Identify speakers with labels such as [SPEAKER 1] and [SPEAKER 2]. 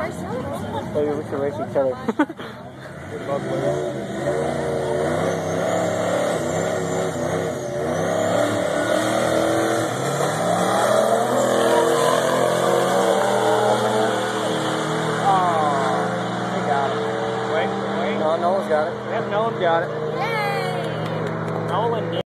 [SPEAKER 1] Maybe we should race each other. No one's got it.
[SPEAKER 2] Yep, no one's got it. Yay! Nolan did.